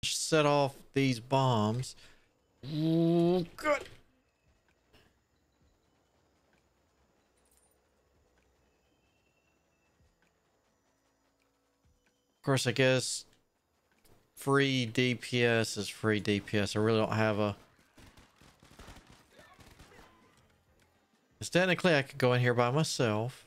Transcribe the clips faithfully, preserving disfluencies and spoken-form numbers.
set off these bombs. Ooh, good. Of course, I guess free D P S is free D P S. I really don't have a... Because technically I could go in here by myself.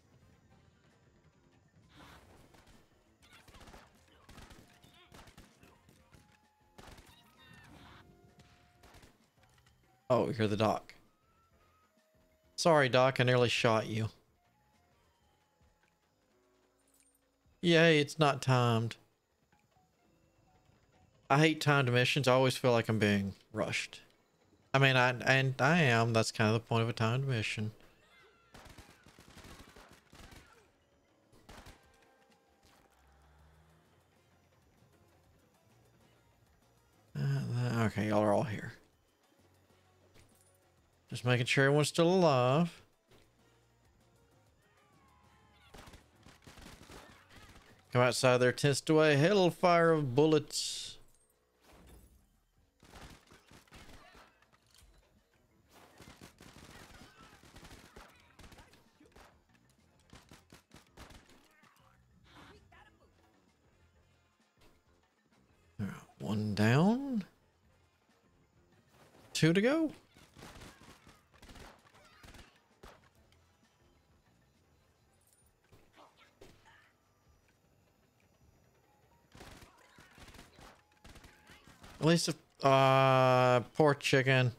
Oh, you're the doc. Sorry, Doc, I nearly shot you. Yay, it's not timed. I hate timed missions. I always feel like I'm being rushed. I mean, I and I am. That's kind of the point of a timed mission. Uh, okay, y'all are all here. Just making sure everyone's still alive. Come outside their tents to a hellfire of bullets. All right, one down. Two to go. At least if, uh, poor chicken.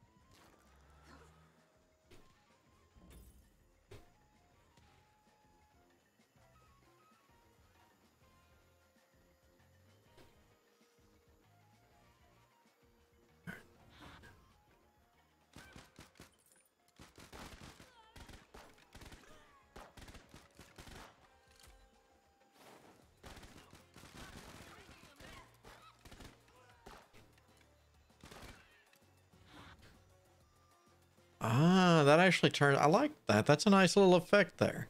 Ah, that actually turned... I like that. That's a nice little effect there.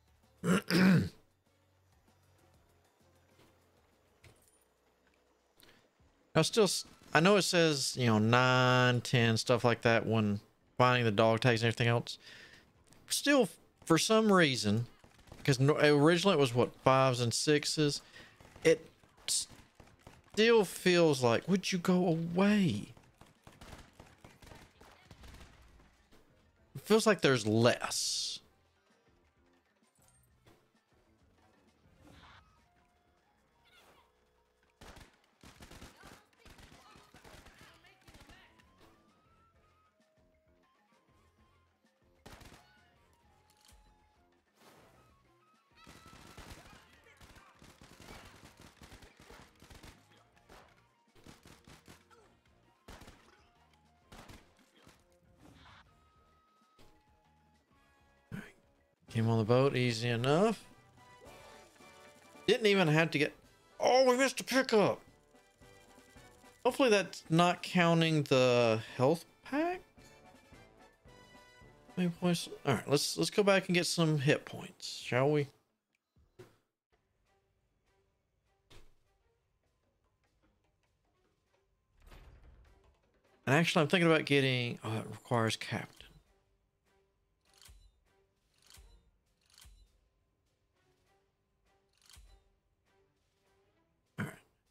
I still... I know it says, you know, nine, ten, stuff like that when finding the dog tags and everything else. Still, for some reason, because originally it was, what, fives and sixes, it still feels like, would you go away? It feels like there's less. Came on the boat easy enough. Didn't even have to get... Oh, we missed a pickup. Hopefully that's not counting the health pack. Maybe points. All right, let's let's go back and get some hit points, shall we? And actually, I'm thinking about getting... Oh, it requires captain. All right.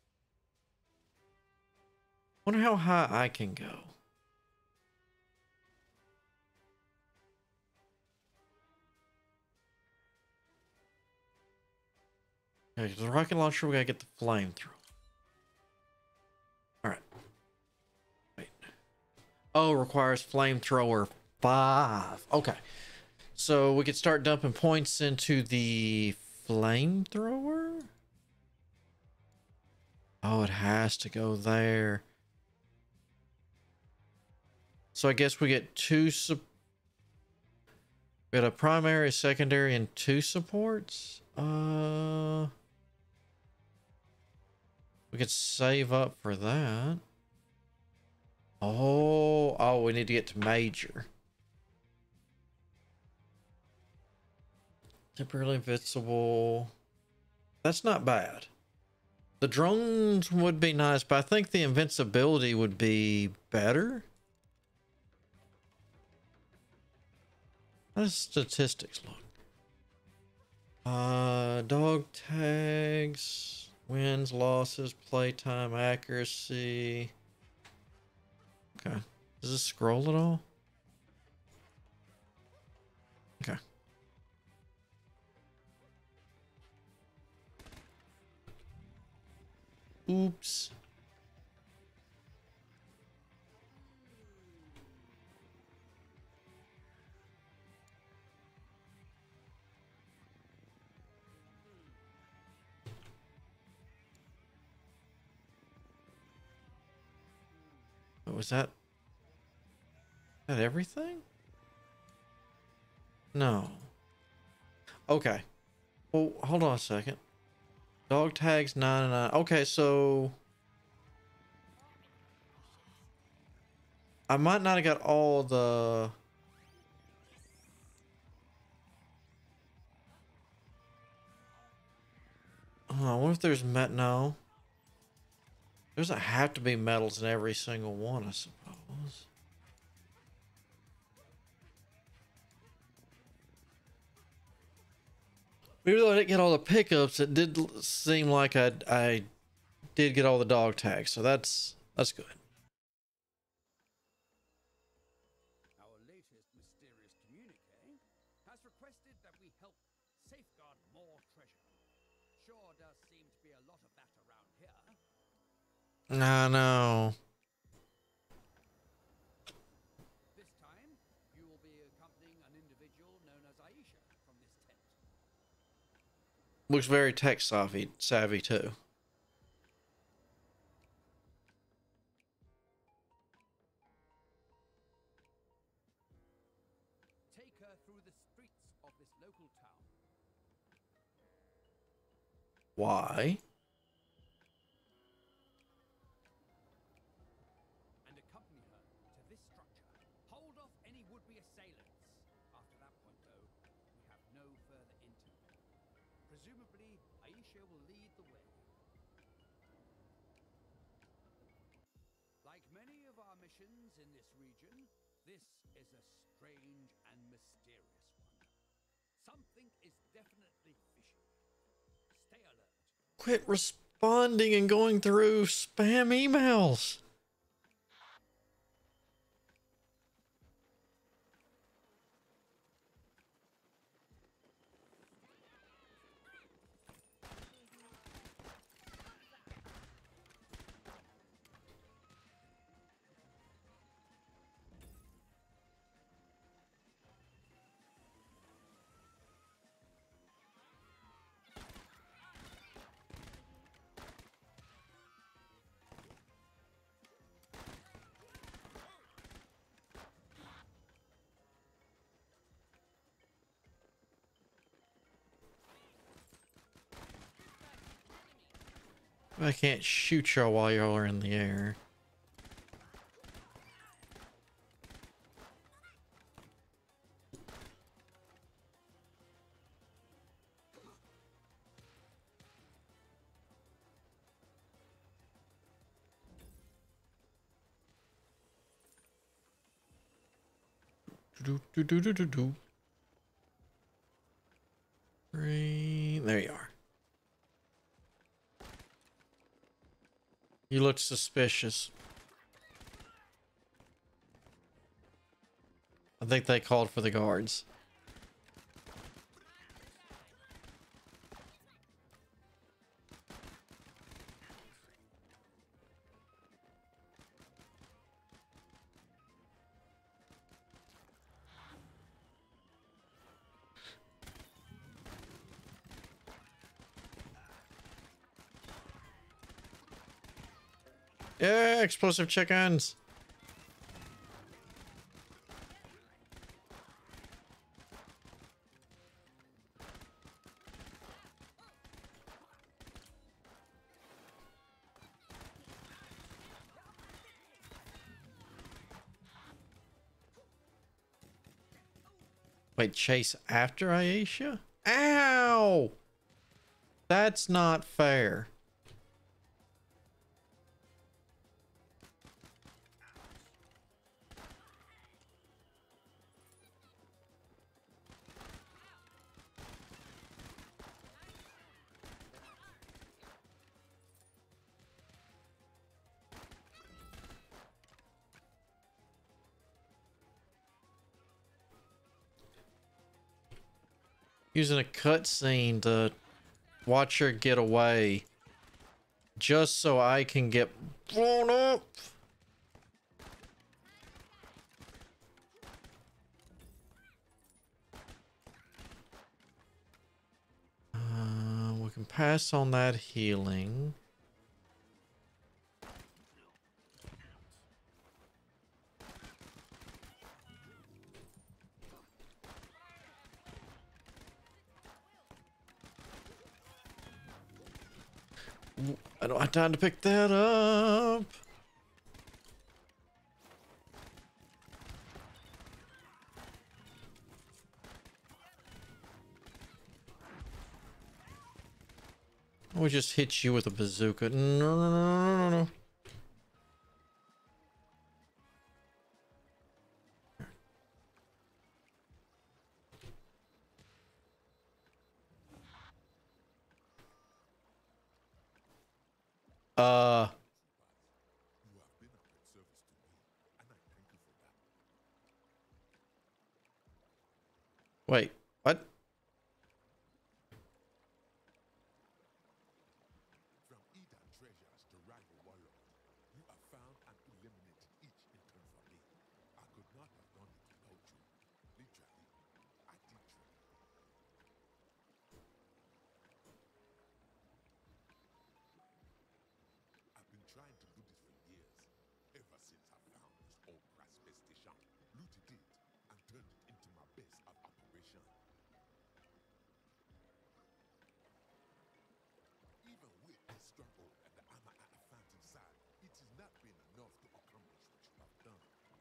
Wonder how high I can go. Okay, the rocket launcher, we gotta get the flamethrower. All right. Wait. Oh, requires flamethrower five. Okay. So we could start dumping points into the flamethrower. Oh, it has to go there. So I guess we get two sup we got a primary, a secondary, and two supports. Uh we could save up for that. Oh, oh, we need to get to major. Temporarily invincible. That's not bad. The drones would be nice, but I think the invincibility would be better. How does statistics look? Uh, dog tags, wins, losses, playtime, accuracy. Okay. Does this scroll at all? Okay. Oops. Was that that everything? No. Okay. Well, hold on a second. Dog tags nine and nine. Okay, so I might not have got all the. Oh, I wonder if there's met. No. There doesn't have to be medals in every single one, I suppose. Even though I didn't get all the pickups, it did seem like I I did get all the dog tags, so that's that's good. Our latest mysterious communique has requested that we help safeguard more treasure. Sure does seem to be a lot of that around here. I know. This time, you will be accompanying an individual known as Aisha from this tent. Looks very tech savvy, savvy too. Take her through the streets of this local town. Why? And accompany her to this structure. Hold off any would-be assailants. After that point, though, we have no further intel. Presumably, Aisha will lead the way. Like many of our missions in this region, this is a strange and mysterious one. Something is definitely fishy. Stay alert. Quit responding and going through spam emails. I can't shoot y'all while y'all are in the air. Do do do do do do. Green. There you are. You look suspicious. I think they called for the guards. Yeah, explosive chickens. Wait, chase after Aisha? Ow! That's not fair. Using a cutscene to watch her get away. Just so I can get blown up. Uh, we can pass on that healing. I don't have time to pick that up. We just hit you with a bazooka. No, no, no, no, no, no. Uh. Wait, what? From Eden treasures to rival warlords, you have found and eliminated each in turn for me. I could not have done it without you. Literally, I did try. I've been trying to do this for years, ever since I found this old brass space station, looted it, and turned it into my base of operation. Even with this struggle and the armor I have found inside, it has not been enough to accomplish what you have done.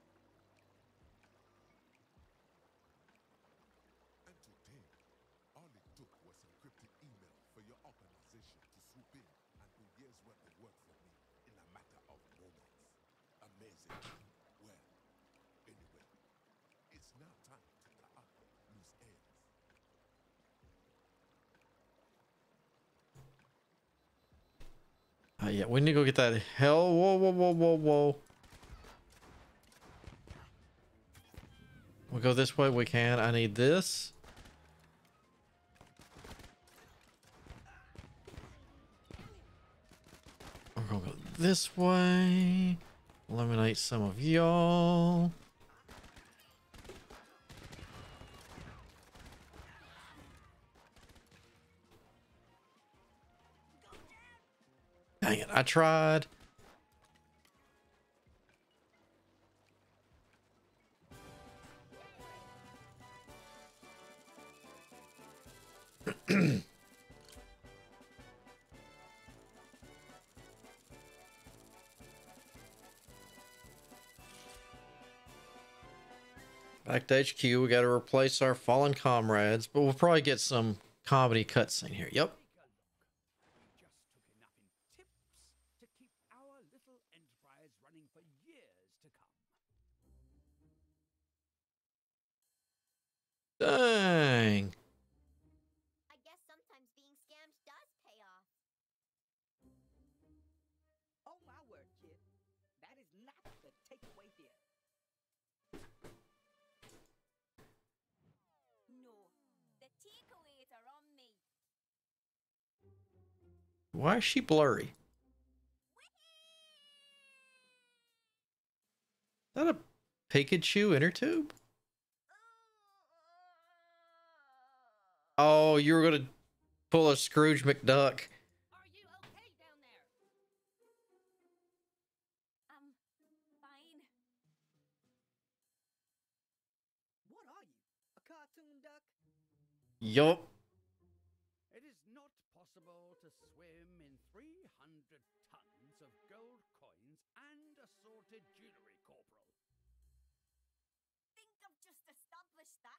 And to think, all it took was encrypted email for your organization to swoop in and do years worth of work for me in a matter of moments. Amazing. Well, anyway, it's now time to tie up loose ends. Uh, yeah, we need to go get that hell. Whoa, whoa, whoa, whoa, whoa. We go this way. We can. I need this. We're gonna go this way. Eliminate some of y'all. Dang it, I tried. Back to H Q, we gotta replace our fallen comrades, but we'll probably get some comedy cutscene here. Yep. We just took enough in tips to keep our little enterprise running for years to come. Dang. I guess sometimes being scammed does pay off. Oh my word, kid. That is not the takeaway here. No, the takeaways are on me. Why is she blurry? Is that a Pikachu inner tube? Oh, you were gonna pull a Scrooge McDuck. Are you okay down there? I'm fine. What are you? A cartoon duck? Yup. It is not possible to swim in three hundred tons of gold coins and assorted jewelry, Corporal. Think I've just established that.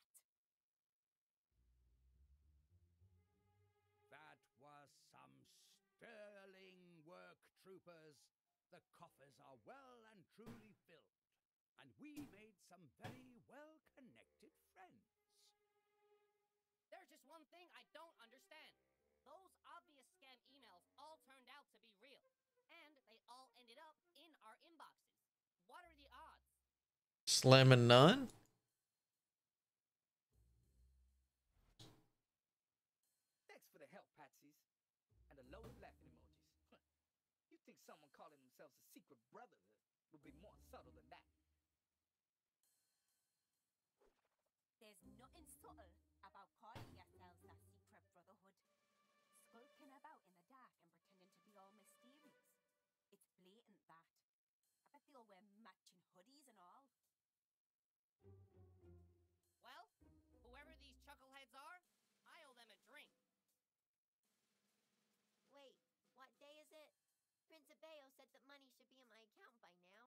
That was some sterling work, troopers. The coffers are well and truly filled, and we made some very well-connected friends. There's just one thing I don't understand. Those obvious scam emails all turned out to be real, and they all ended up in our inboxes. What are the odds? Slim and none? themselves a secret brotherhood would be more subtle than that. There's nothing subtle about calling yourselves a secret brotherhood. Skulking about in the dark and pretending to be all mysterious. It's blatant, that. I bet they all wear matching hoodies and all. Well, whoever these chuckleheads are, I owe them a drink. Wait, what day is it? Prince Abeo said that money should be in my account by now.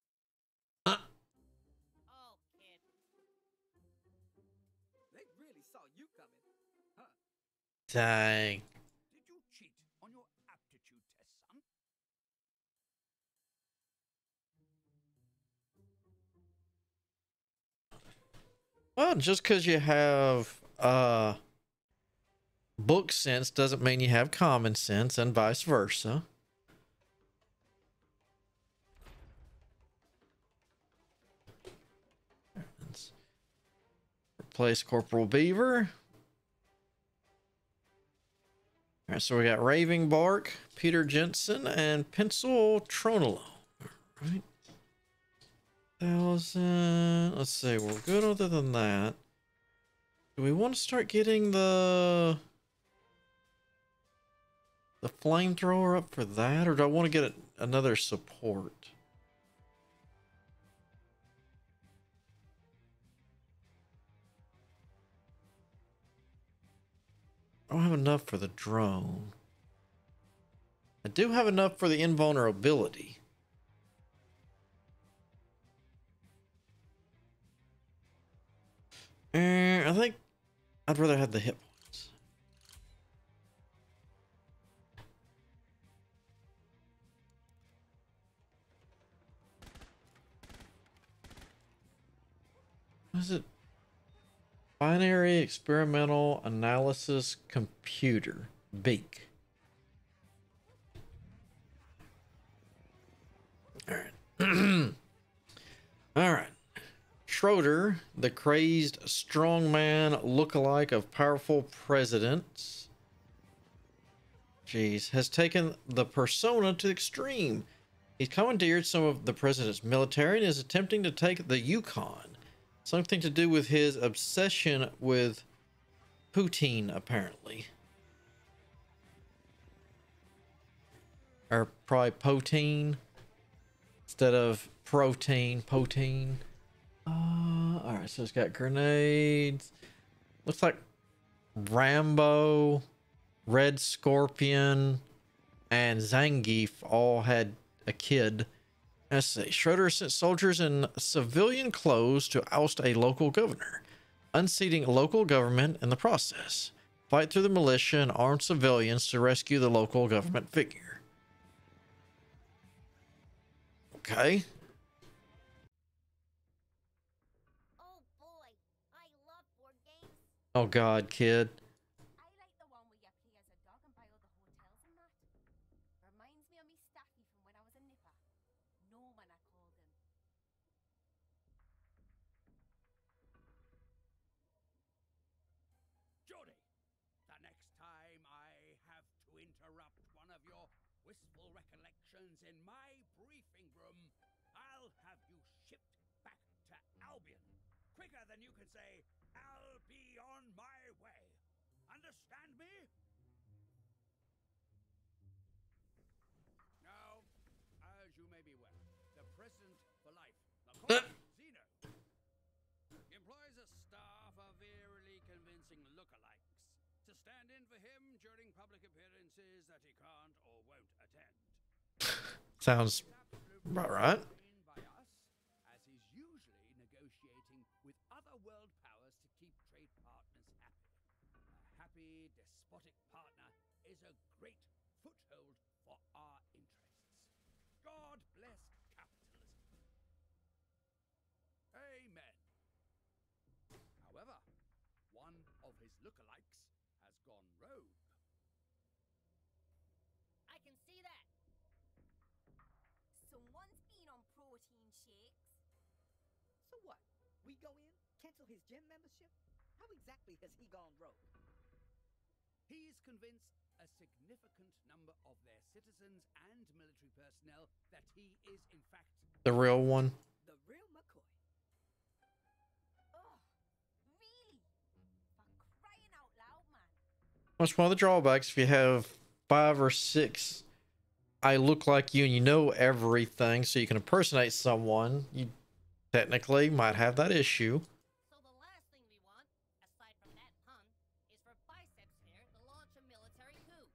Oh, kid. They really saw you coming, huh? Dang. Did you cheat on your aptitude test, son? Well, just because you have uh, book sense doesn't mean you have common sense, and vice versa. Let's replace Corporal Beaver. All right, so we got Raving Bark, Peter Jensen, and Pencil Tronolo. All right. Thousand. Let's see. We're good other than that. Do we want to start getting the the flamethrower up for that, or do I want to get another support? I don't have enough for the drone. I do have enough for the invulnerability. Uh, I think I'd rather have the hit points. What is it? Binary Experimental Analysis Computer. Beak. Alright. Alright. Schroeder, the crazed strongman lookalike of powerful presidents, jeez, has taken the persona to the extreme. He's commandeered some of the president's military and is attempting to take the Yukon. Something to do with his obsession with poutine, apparently. Or probably poutine instead of protein, poutine. Uh, alright, so it's got grenades. Looks like Rambo, Red Scorpion, and Zangief all had a kid. Let's see. Schroeder sent soldiers in civilian clothes to oust a local governor, unseating local government in the process. Fight through the militia and armed civilians to rescue the local government figure. Okay. Oh boy, I love board games. Oh God, kid. I like the one where you play as a dog and buy all the hotels and that. Reminds me of me Staffy from when I was a nipper. Norman, I called him. Jody, the next time I have to interrupt one of your wistful recollections in my briefing room, I'll have you shipped back to Albion. Quicker than you can say, I'll be on my way. Understand me? Now, as you may be aware, the President for Life, the Zeno, employs a staff of eerily convincing lookalikes to stand in for him during public appearances that he can't or won't attend. Sounds about right. By us, as he's usually negotiating with other world powers to keep trade partners happy. A happy, despotic partner is a great foothold for our interests. God bless capitalism. Amen. However, one of his lookalikes has gone rogue. I can see that. Someone's been on protein shakes. So what? We go in, cancel his gym membership? How exactly has he gone rogue? He's convinced a significant number of their citizens and military personnel that he is, in fact, The real one. The real McCoy. Oh, really? For crying out loud, man. That's one of the drawbacks. If you have five or six, I look like you and you know everything, so you can impersonate someone, you technically might have that issue. So the last thing we want, aside from that pun, is for Biceps here to launch a military coup.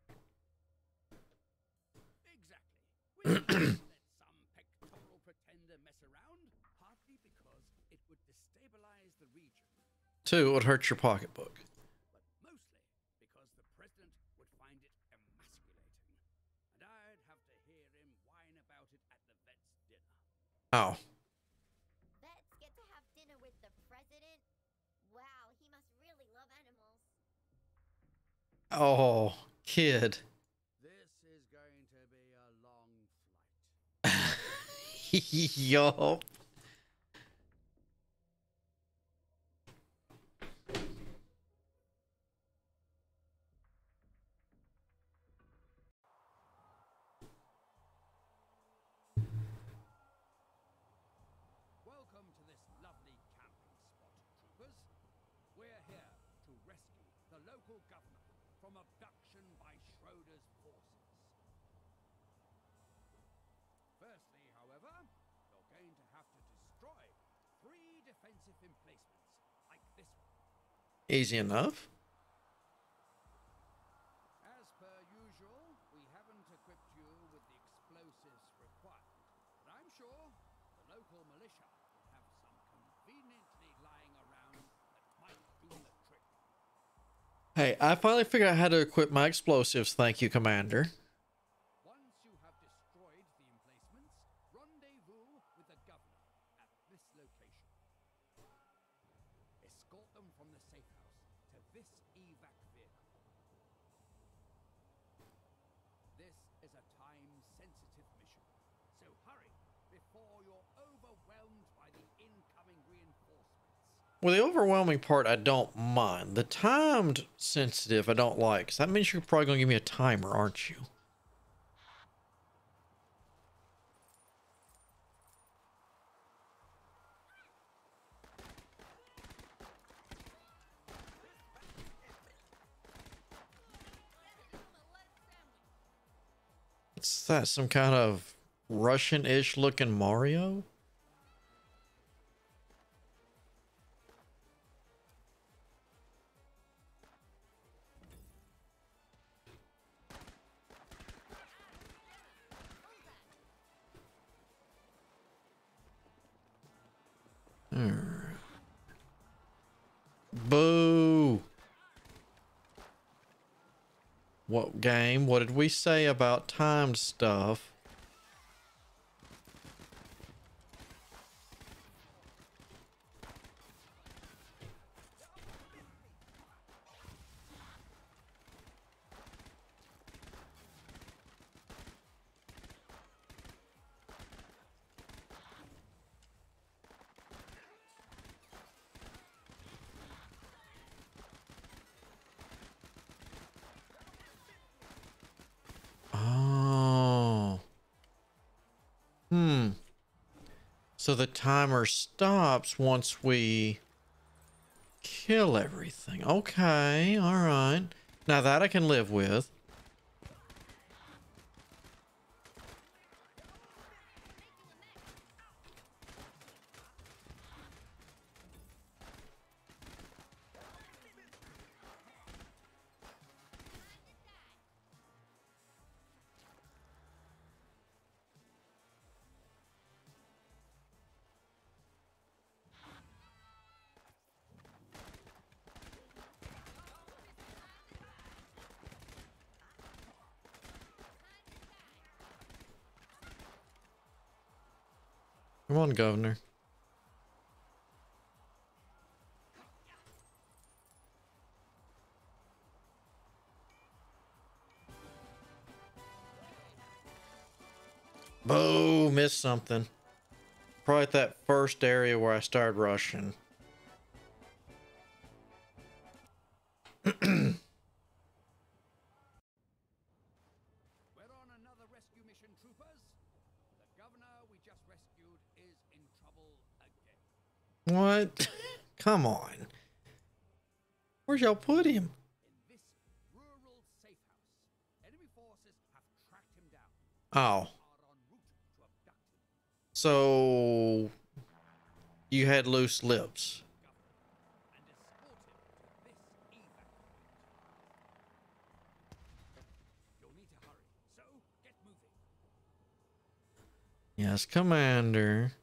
exactly. We can't let some pectoral pretender mess around, partly because it would destabilize the region, Two, it would hurt your pocketbook. but mostly because the president would find it emasculating, and I'd have to hear him whine about it at the vet's dinner. Oh. Vets get to have dinner with the president? Wow, he must really love animals. Oh, kid. This is going to be a long flight. Yo. Welcome to this lovely camping spot, troopers. We're here to rescue the local governor from abduction by Schroeder's forces. Firstly, however, you're going to have to destroy three defensive emplacements, like this one. Easy enough. As per usual, we haven't equipped you with the explosives required, but I'm sure the local militia will have some conveniently lying around that might do the trick. Hey, I finally figured out how to equip my explosives. Thank you, Commander. Once you have destroyed the emplacements, rendezvous with the governor at this location. Escort them from the safe house to this evac vehicle. This is a time-sensitive mission, so hurry before you're overwhelmed by the incoming reinforcements. Well, the overwhelming part I don't mind. The timed sensitive I don't like. 'Cause that means you're probably going to give me a timer, aren't you? What's that? Some kind of Russian-ish looking Mario? Alright. Boo! What game? What did we say about timed stuff? Oh. Hmm. So the timer stops once we kill everything. Okay, all right. Now that I can live with. Come on, Governor. Boo, missed something. Probably at that first area where I started rushing. again. What? Come on. Where'd y'all put him? In this rural safe house, enemy forces have tracked him down. Oh, Are en route to abduct him. so you had loose lips. And escort him to this evac point. You'll need to hurry, so get moving. Yes, Commander.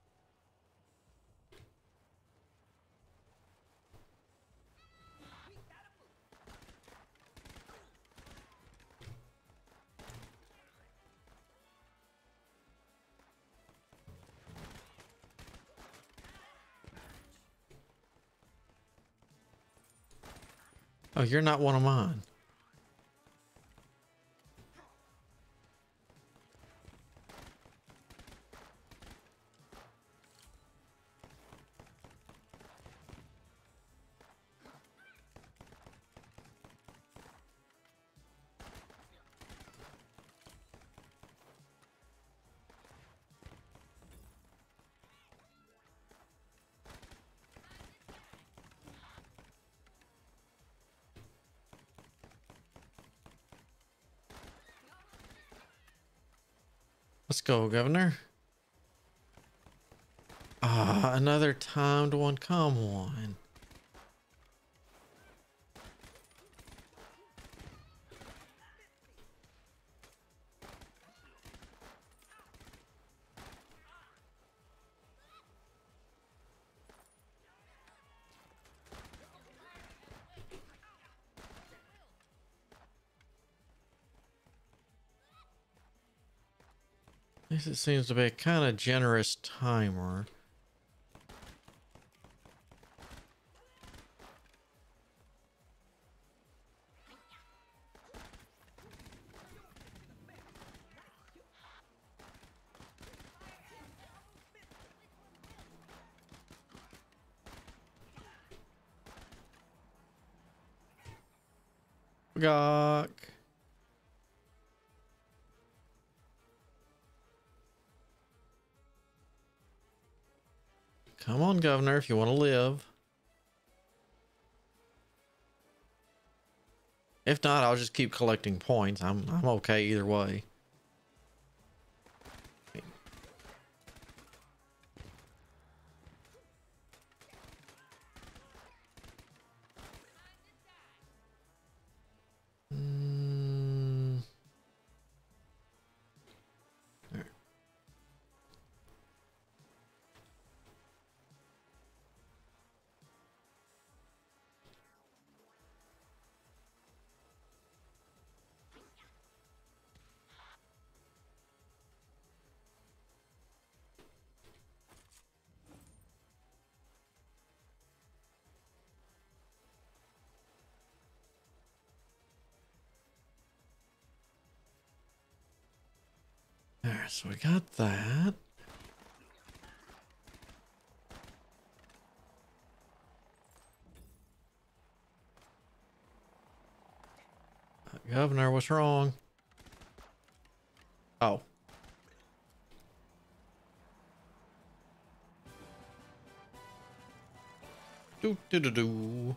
Oh, you're not one of mine. Let's go, Governor. Ah, another timed one. Come on. At least it seems to be a kind of generous timer. Gawk. Come on, Governor, if you want to live. If not, I'll just keep collecting points. I'm I'm okay either way. Mm. There. There, so we got that. Governor, what's wrong? Oh. Do do do do.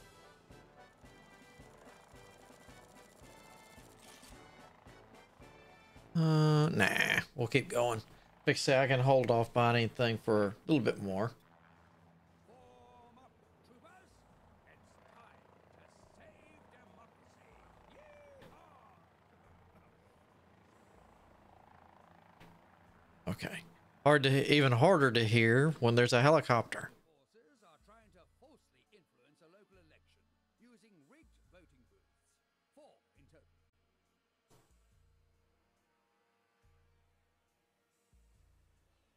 Uh, nah, we'll keep going. Like I say, I can hold off buying anything for a little bit more. Form up, troopers. It's time to save democracy. Yeehaw! Okay. Hard to, even harder to hear when there's a helicopter.